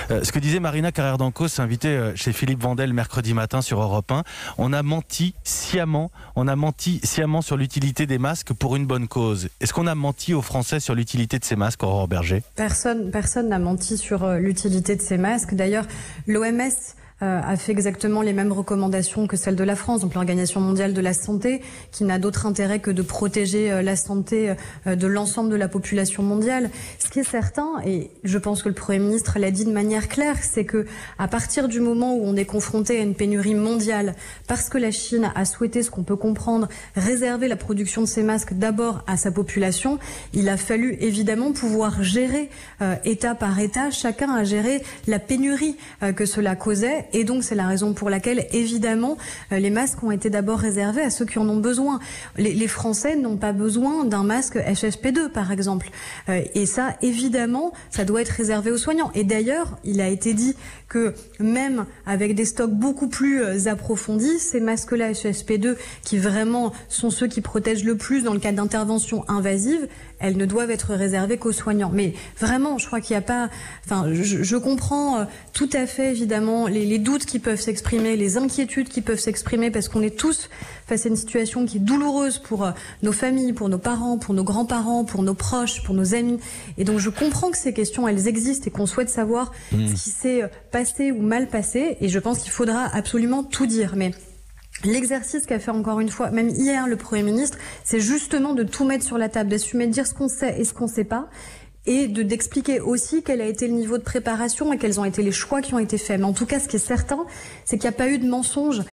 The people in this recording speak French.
Ce que disait Marina Carrère d'Ancos, invitée chez Philippe Vandel mercredi matin sur Europe 1, on a menti sciemment sur l'utilité des masques pour une bonne cause. Est-ce qu'on a menti aux Français sur l'utilité de ces masques, Aurore Berger ? Personne n'a menti sur l'utilité de ces masques. D'ailleurs, l'OMS a fait exactement les mêmes recommandations que celles de la France, donc l'Organisation mondiale de la santé, qui n'a d'autre intérêt que de protéger la santé de l'ensemble de la population mondiale. Ce qui est certain, et je pense que le Premier ministre l'a dit de manière claire, c'est que à partir du moment où on est confronté à une pénurie mondiale, parce que la Chine a souhaité, ce qu'on peut comprendre, réserver la production de ces masques d'abord à sa population, il a fallu évidemment pouvoir gérer État par État, chacun a géré la pénurie que cela causait. Et donc, c'est la raison pour laquelle, évidemment, les masques ont été d'abord réservés à ceux qui en ont besoin. Les Français n'ont pas besoin d'un masque FFP2, par exemple. Et ça, évidemment, ça doit être réservé aux soignants. Et d'ailleurs, il a été dit que même avec des stocks beaucoup plus approfondis, ces masques-là FFP2, qui vraiment sont ceux qui protègent le plus dans le cas d'interventions invasives, elles ne doivent être réservées qu'aux soignants. Mais vraiment, je crois qu'il n'y a pas... Enfin, je comprends tout à fait, évidemment, les doutes qui peuvent s'exprimer, les inquiétudes qui peuvent s'exprimer, parce qu'on est tous face à une situation qui est douloureuse pour nos familles, pour nos parents, pour nos grands-parents, pour nos proches, pour nos amis. Et donc, je comprends que ces questions, elles existent et qu'on souhaite savoir ce qui s'est passé ou mal passé. Et je pense qu'il faudra absolument tout dire. Mais l'exercice qu'a fait encore une fois, même hier, le Premier ministre, c'est justement de tout mettre sur la table, d'assumer, de dire ce qu'on sait et ce qu'on ne sait pas, et d'expliquer aussi quel a été le niveau de préparation et quels ont été les choix qui ont été faits. Mais en tout cas, ce qui est certain, c'est qu'il n'y a pas eu de mensonge